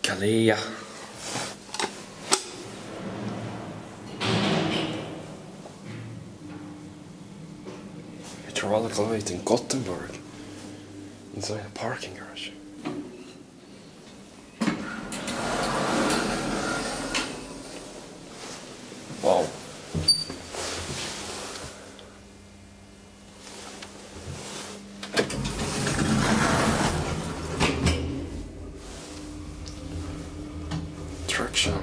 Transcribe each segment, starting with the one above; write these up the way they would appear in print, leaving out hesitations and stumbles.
Kalea. Hydraulic light in Gothenburg. Inside a parking garage. Wow. Traction.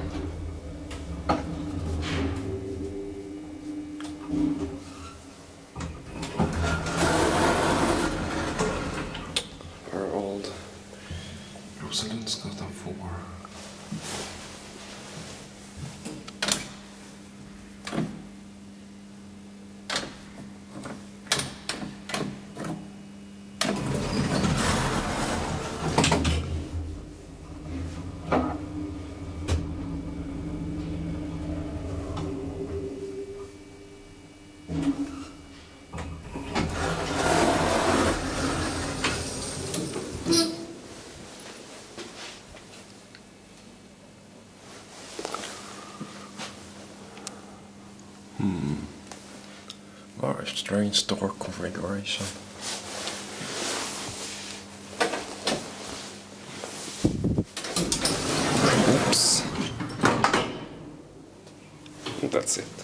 Our old Rosalundsgatan 4. Very strange door configuration. Oops. That's it.